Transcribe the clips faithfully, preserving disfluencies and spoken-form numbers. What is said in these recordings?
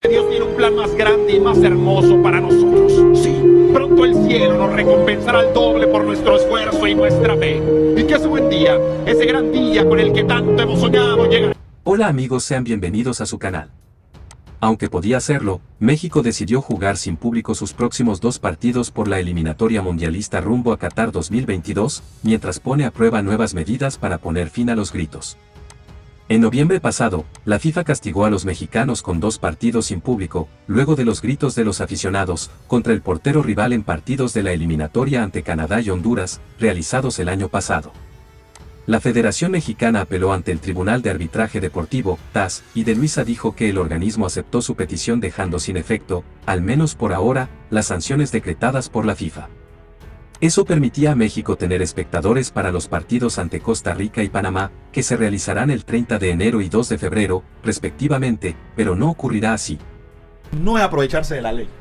Dios tiene un plan más grande y más hermoso para nosotros. Sí, pronto el cielo nos recompensará al doble por nuestro esfuerzo y nuestra fe. Y que ese buen día, ese gran día con el que tanto hemos soñado, llegará. Hola amigos, sean bienvenidos a su canal. Aunque podía hacerlo, México decidió jugar sin público sus próximos dos partidos por la eliminatoria mundialista rumbo a Qatar dos mil veintidós, mientras pone a prueba nuevas medidas para poner fin a los gritos. En noviembre pasado, la FIFA castigó a los mexicanos con dos partidos sin público, luego de los gritos de los aficionados, contra el portero rival en partidos de la eliminatoria ante Canadá y Honduras, realizados el año pasado. La Federación Mexicana apeló ante el Tribunal de Arbitraje Deportivo, T A S, y de Luisa dijo que el organismo aceptó su petición dejando sin efecto, al menos por ahora, las sanciones decretadas por la FIFA. Eso permitía a México tener espectadores para los partidos ante Costa Rica y Panamá, que se realizarán el treinta de enero y dos de febrero, respectivamente, pero no ocurrirá así. No es aprovecharse de la ley.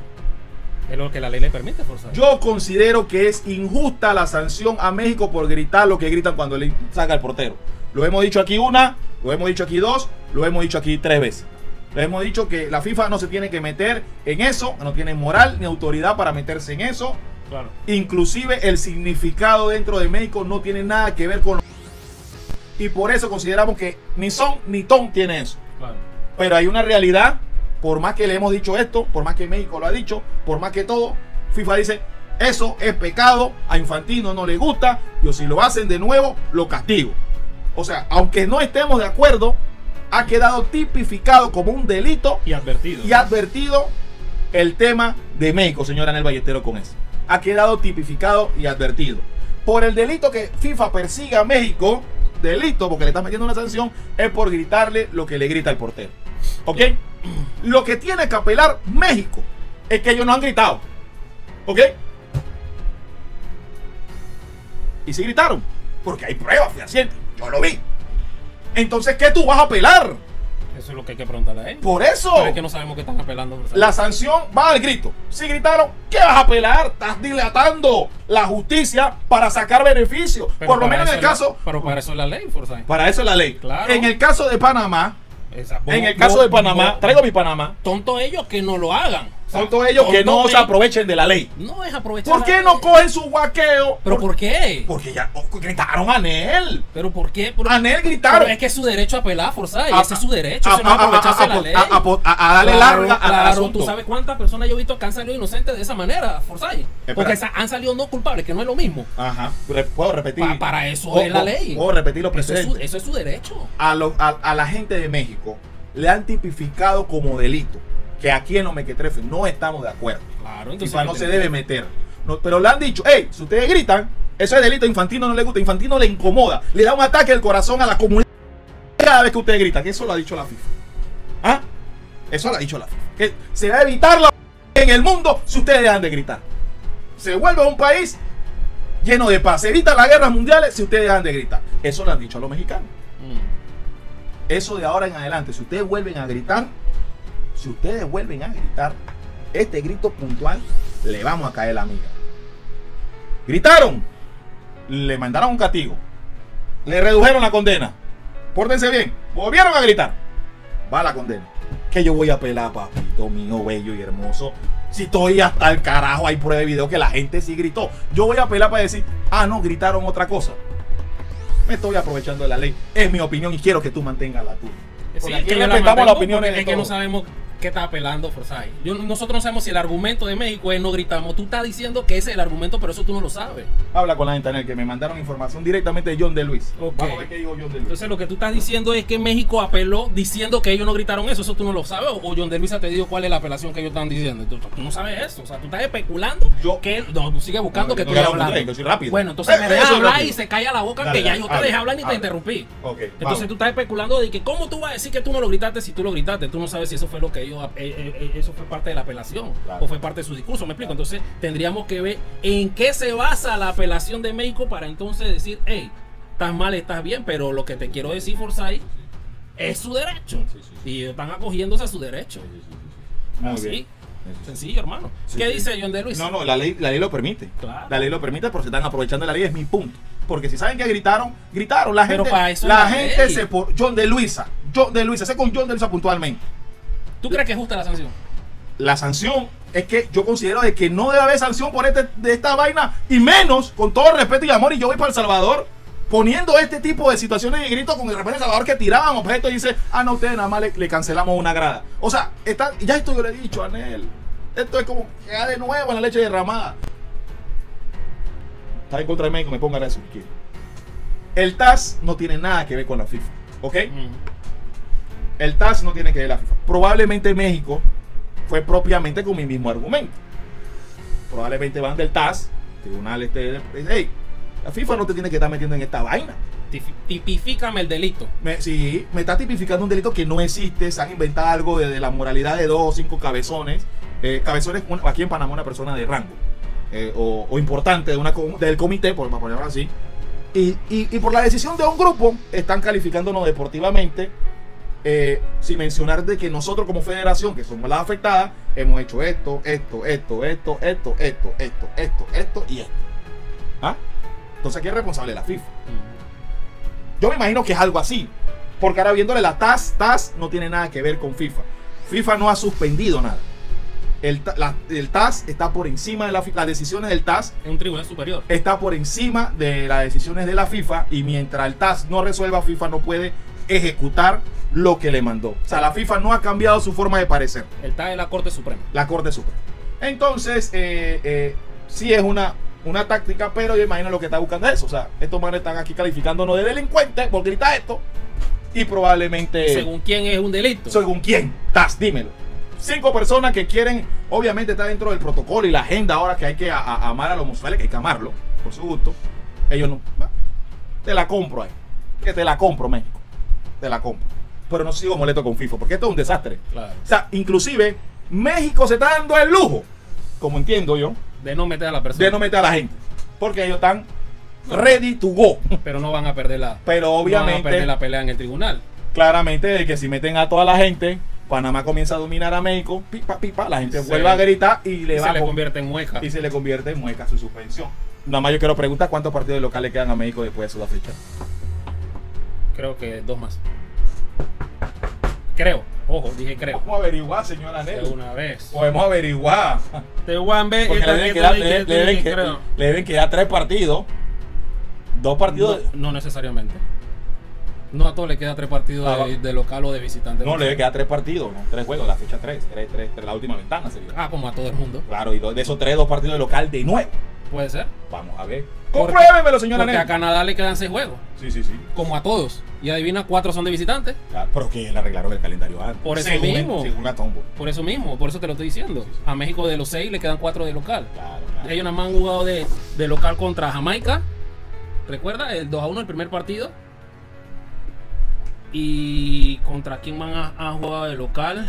Es lo que la ley le permite, por favor. Yo considero que es injusta la sanción a México por gritar lo que gritan cuando le saca el portero. Lo hemos dicho aquí una, lo hemos dicho aquí dos, lo hemos dicho aquí tres veces. Le hemos dicho que la FIFA no se tiene que meter en eso, no tiene moral ni autoridad para meterse en eso. Claro. Inclusive el significado dentro de México no tiene nada que ver con lo... Y por eso consideramos que ni son ni ton tiene eso. Claro. Pero hay una realidad. Por más que le hemos dicho esto, por más que México lo ha dicho, por más que todo, FIFA dice, eso es pecado, a Infantino no le gusta, yo si lo hacen de nuevo, lo castigo. O sea, aunque no estemos de acuerdo, ha quedado tipificado como un delito y advertido. Y advertido el tema de México, señor Anel Ballestero, con eso. Ha quedado tipificado y advertido. Por el delito que FIFA persigue a México, delito, porque le está metiendo una sanción, es por gritarle lo que le grita el portero. ¿Ok? Lo que tiene que apelar México es que ellos no han gritado. ¿Ok? Y sí gritaron, porque hay pruebas fehacientes. Yo lo vi. Entonces, ¿qué tú vas a apelar? Eso es lo que hay que preguntarle a él. Por eso. Pero es que no sabemos qué están apelando. La sanción va al grito. Si gritaron, ¿qué vas a apelar? Estás dilatando la justicia para sacar beneficio. Por lo menos en el caso. La, pero para eso es la ley, Forsyth. Para eso es la ley. Claro. En el caso de Panamá. Esa, en el caso vos, de Panamá, vos, traigo mi Panamá. Tonto ellos que no lo hagan. Tonto ellos que no se aprovechen de la ley. No es aprovechar. ¿Por qué no cogen su guaqueo? ¿Pero por, por qué? Porque ya oh, gritaron a Anel. ¿Pero por qué? Por, Anel gritaron. Pero es que es su derecho a apelar, Forsyth. Ese es su derecho. A, Eso no es aprovecharse a, a, de la ley. A, a, a, a darle claro, larga claro, al asunto. Tú sabes cuántas personas yo he visto que han salido inocentes de esa manera, Forsyth. Porque han salido no culpables, que no es lo mismo. Ajá. Puedo repetir. Pa, para eso o, es la ley. Puedo repetir los precedentes. Eso, precedentes. eso es su derecho. A, lo, a, a la gente de México le han tipificado como delito. Que aquí en los mequetrefes no estamos de acuerdo. Claro, entonces FIFA no se debe meter. No, pero le han dicho, hey, si ustedes gritan, eso es delito. Infantino no le gusta, Infantino le incomoda. Le da un ataque al corazón a la comunidad cada vez que ustedes gritan. Eso lo ha dicho la FIFA. ¿Ah? Eso lo ha dicho la FIFA. Que se va a evitar la en el mundo si ustedes dejan de gritar. Se vuelve un país lleno de paz. Se evita las guerras mundiales si ustedes dejan de gritar. Eso lo han dicho a los mexicanos. Mm. Eso de ahora en adelante, si ustedes vuelven a gritar, si ustedes vuelven a gritar, este grito puntual, le vamos a caer la amiga. Gritaron, le mandaron un castigo, le redujeron la condena. Pórtense bien, volvieron a gritar, va la condena. Que yo voy a apelar, papito mío, bello y hermoso. Si estoy hasta el carajo, hay prueba de video que la gente sí gritó. Yo voy a apelar para decir, ah, no, gritaron otra cosa. Me estoy aprovechando de la ley. Es mi opinión y quiero que tú mantengas la tuya. Sí, aquí respetamos la opinión de Es que no sabemos qué está apelando Forsyth. Yo, nosotros no sabemos si el argumento de México es no gritamos. Tú estás diciendo que ese es el argumento, pero eso tú no lo sabes. Habla con la gente en el que me mandaron información directamente de John de Luis. Okay. Vamos a ver qué dijo John de Luis. Entonces lo que tú estás diciendo es que México apeló diciendo que ellos no gritaron eso. Eso tú no lo sabes. O John de Luis te dijo cuál es la apelación que ellos están diciendo. Tú, tú no sabes eso. O sea, tú estás especulando. Yo, que no, tú sigues buscando no, que no, tú no, estás hablando. Yo soy rápido. Bueno, entonces eh, me dejas hablar rápido. Y se calla la boca. Dale, que ya yo te dejé hablar y te interrumpí. Okay, entonces vamos. Tú estás especulando de que cómo tú vas a decir que tú no lo gritaste si tú lo gritaste. Tú no sabes si eso fue lo que ellos eh, eh, eso fue parte de la apelación, claro, o fue parte de su discurso, me explico. Entonces tendríamos que ver en qué se basa la apelación de México para entonces decir, hey, estás mal, estás bien, pero lo que te quiero decir, Forsyth, es su derecho. Sí, sí, sí. Y están acogiéndose a su derecho. Sí, sí, sí. Muy Así, bien. Sencillo, hermano. Sí, ¿Qué sí. dice John de Luis? No, no, la ley, la ley lo permite. Claro. La ley lo permite porque se están aprovechando de la ley, es mi punto. Porque si saben que gritaron, gritaron. La Pero gente, para eso la la gente ley. se por John de Luisa, John de Luisa, sé con John de Luisa puntualmente. ¿Tú crees que es justa la sanción? La sanción es que yo considero de que no debe haber sanción por este, de esta vaina, y menos, con todo el respeto y amor, y yo voy para El Salvador, poniendo este tipo de situaciones de gritos con el repente El Salvador que tiraban objetos y dice, ah, no, ustedes nada más le, le cancelamos una grada. O sea, está, ya esto yo le he dicho a Anel, esto es como que de nuevo en la leche derramada. Está en contra de México, me pongan eso si quiere. El T A S no tiene nada que ver con la FIFA, ¿ok? Mm. El T A S no tiene que ver con la FIFA. Probablemente México fue propiamente con mi mismo argumento. Probablemente van del T A S, tribunal este, hey, la FIFA no te tiene que estar metiendo en esta vaina. Tipifícame el delito. Me, sí, me está tipificando un delito que no existe. Se han inventado algo de, de la moralidad de dos o cinco cabezones. Eh, cabezones, aquí en Panamá, una persona de rango eh, o, o importante de una, del comité, por ponerlo así. Y, y, y por la decisión de un grupo, están calificándonos deportivamente. Eh, sin mencionar de que nosotros como federación, que somos las afectadas, hemos hecho esto, esto, esto, esto, esto, esto, esto, esto, esto y esto. ¿Ah? Entonces, ¿quién es responsable? La FIFA. Yo me imagino que es algo así, porque ahora viéndole la T A S, T A S no tiene nada que ver con FIFA. FIFA no ha suspendido nada. El, la, el T A S está por encima de la, las decisiones del T A S. Es un tribunal superior. Está por encima de las decisiones de la FIFA, y mientras el T A S no resuelva, FIFA no puede ejecutar lo que le mandó. O sea, la FIFA no ha cambiado su forma de parecer. El T A S es la Corte Suprema. La Corte Suprema. Entonces, eh, eh, sí es una, una táctica, pero yo imagino lo que está buscando es eso. O sea, estos manes están aquí calificándonos de delincuentes por gritar esto, y probablemente... ¿Según quién es un delito? ¿Según quién? T A S, dímelo. Cinco personas que quieren, obviamente está dentro del protocolo y la agenda ahora que hay que a, a, amar a los homosexuales, que hay que amarlo, por su gusto. Ellos no. Te la compro ahí. Que te la compro, México. Te la compro. Pero no sigo molesto con FIFA, porque esto es un desastre. Claro. O sea, inclusive México se está dando el lujo, como entiendo yo, de no meter a la persona. De no meter a la gente. Porque ellos están ready to go. Pero no van a perder la, Pero obviamente, no van a perder la pelea en el tribunal. Claramente, de que si meten a toda la gente, Panamá comienza a dominar a México, pipa, pipa, la gente sí. vuelve a gritar y le y va se a le convierte en mueca. Y se le convierte en mueca su suspensión. Nada más yo quiero preguntar cuántos partidos locales quedan a México después de Sudáfrica. Creo que dos más. Creo. Ojo, dije creo. Vamos a averiguar, señora Anel. De una vez. Podemos averiguar. De one vez. Porque le deben quedar, le, le deben que, le deben quedar tres partidos. Dos partidos. No, no necesariamente. No a todos le queda tres partidos ah, de, de local o de visitante. No, le debe quedar tres partidos, ¿no? Tres juegos, la fecha tres, tres, tres, tres, la última ventana sería. Ah, como a todo el mundo. Claro, y de esos tres, dos partidos de local de nuevo. Puede ser. Vamos a ver. Compruébemelo, señora Porque Anel. A Canadá le quedan seis juegos. Sí, sí, sí. Como a todos. Y adivina, cuatro son de visitantes. Claro, pero que le arreglaron el calendario antes. Por eso según mismo. El, según la tombo. Por eso mismo, por eso te lo estoy diciendo. Sí, sí. A México de los seis le quedan cuatro de local. Claro, claro. Ellos nada más han jugado de, de local contra Jamaica. ¿Recuerda? El dos a uno, el primer partido. ¿Y contra quién van a, a jugar de local?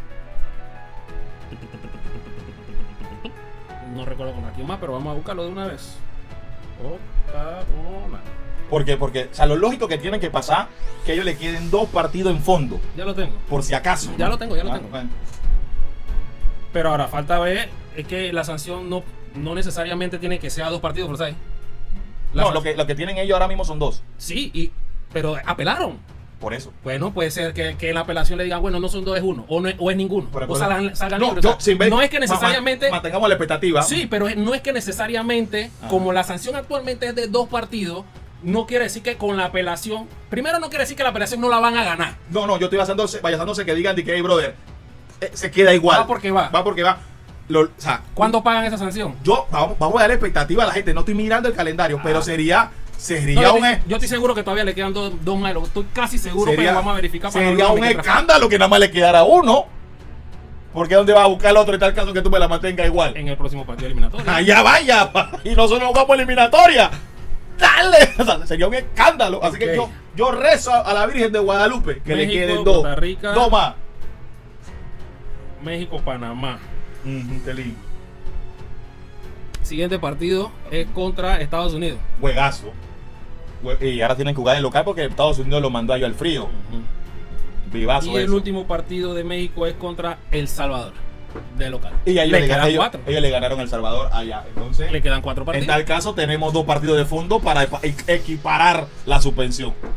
No recuerdo contra quién más, pero vamos a buscarlo de una vez. Oklahoma. ¿Por qué? Porque, o sea, lo lógico que tienen que pasar que ellos le queden dos partidos en fondo. Ya lo tengo. Por si acaso. Ya ¿no? lo tengo, ya lo ah, tengo. Bueno. Pero ahora falta ver, es que la sanción no, no necesariamente tiene que ser a dos partidos, ¿sabes? La no, lo que, lo que tienen ellos ahora mismo son dos. Sí, y, pero apelaron. Por eso. Bueno, puede ser que, que en la apelación le digan, bueno, no son dos, es uno, o, no es, o es ninguno. Pero, o salgan, salgan no, libres. yo, o sea, ven, no es que necesariamente. Mantengamos la expectativa. Sí, pero no es que necesariamente, ah. como la sanción actualmente es de dos partidos, no quiere decir que con la apelación. Primero, no quiere decir que la apelación no la van a ganar. No, no, yo estoy basándose, basándose que digan de que, hey, brother, eh, se queda igual. Va porque va. Va porque va. Lo, o sea, ¿cuándo pagan esa sanción? Yo, vamos, vamos a darle expectativa a la gente. No estoy mirando el calendario, ah. pero sería. Sería no, un. Yo, yo estoy seguro que todavía le quedan dos, dos más. Estoy casi seguro, sería, pero vamos a verificar. Para sería un escándalo que nada más le quedara uno. Porque ¿dónde va a buscar el otro en tal caso que tú me la mantengas igual? En el próximo partido eliminatorio. Allá vaya. Y nosotros vamos a eliminatoria. Dale. O sea, sería un escándalo. Así okay. que yo, yo rezo a la Virgen de Guadalupe que México, le queden dos. Costa Rica, dos más. México, Panamá. Mm, qué lindo. Siguiente partido es contra Estados Unidos. Juegazo. Y ahora tienen que jugar en local porque Estados Unidos lo mandó a ellos al frío. Uh-huh. Vivazo. Y el eso. último partido de México es contra El Salvador, de local. Y ellos le, le quedan ellos, cuatro. Ellos le ganaron a El Salvador allá. Entonces, le quedan cuatro partidos. En tal caso, tenemos dos partidos de fondo para equiparar la suspensión.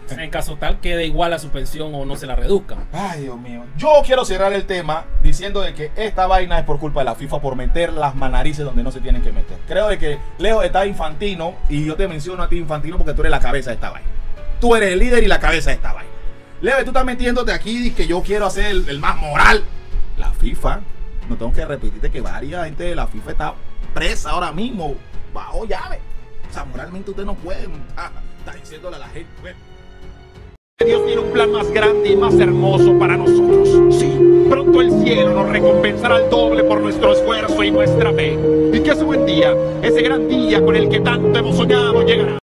En caso tal, quede igual la suspensión o no se la reduzcan. Ay, Dios mío. Yo quiero cerrar el tema diciendo de que esta vaina es por culpa de la FIFA por meter las manarices donde no se tienen que meter. Creo de que Leo está Infantino y yo te menciono a ti Infantino porque tú eres la cabeza de esta vaina. Tú eres el líder y la cabeza de esta vaina. Leo, tú estás metiéndote aquí y que yo quiero hacer el, el más moral. La FIFA, no tengo que repetirte que varias gente de la FIFA está presa ahora mismo bajo llave. O sea, moralmente usted no puede estar está diciéndole a la gente. Bueno. Dios tiene un plan más grande y más hermoso para nosotros. Sí, pronto el cielo nos recompensará al doble por nuestro esfuerzo y nuestra fe. Y que ese buen día, ese gran día con el que tanto hemos soñado, llegará.